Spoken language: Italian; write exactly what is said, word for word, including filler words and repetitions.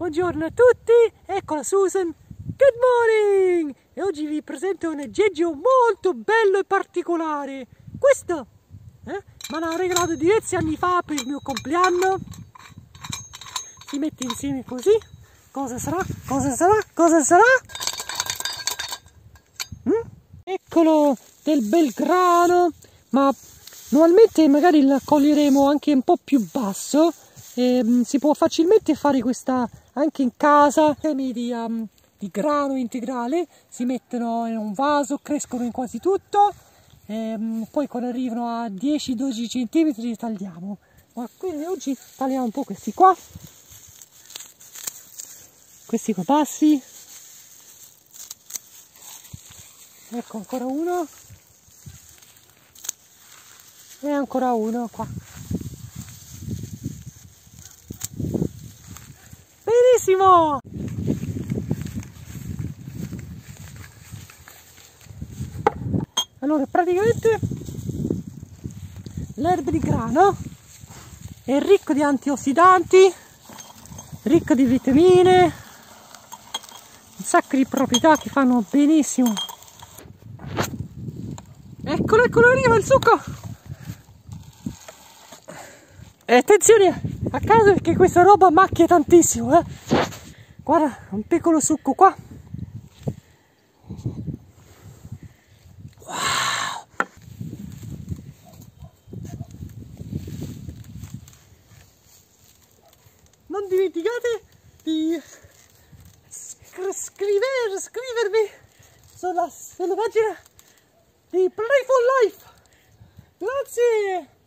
Buongiorno a tutti, ecco la Susan, good morning! E oggi vi presento un aggeggio molto bello e particolare. Questo eh, me l'ha regalato diversi anni fa per il mio compleanno. Si mette insieme così. Cosa sarà? Cosa sarà? Cosa sarà? Mm? Eccolo, del bel grano, ma normalmente magari la coglieremo anche un po' più basso. E, um, si può facilmente fare questa anche in casa. Semi di, um, di grano integrale si mettono in un vaso, crescono in quasi tutto e, um, poi quando arrivano a dieci dodici centimetri li tagliamo. Ma quindi oggi tagliamo un po' questi qua, questi qua bassi. Ecco ancora uno e ancora uno qua. Benissimo! Allora praticamente l'erba di grano è ricco di antiossidanti, ricco di vitamine, un sacco di proprietà che fanno benissimo. Eccolo, eccolo, arriva il succo! E attenzione a casa perché questa roba macchia tantissimo, eh! Guarda, un piccolo succo qua. Wow! Non dimenticate di scrivere, scrivermi sulla, sulla pagina di Playful Life. Grazie!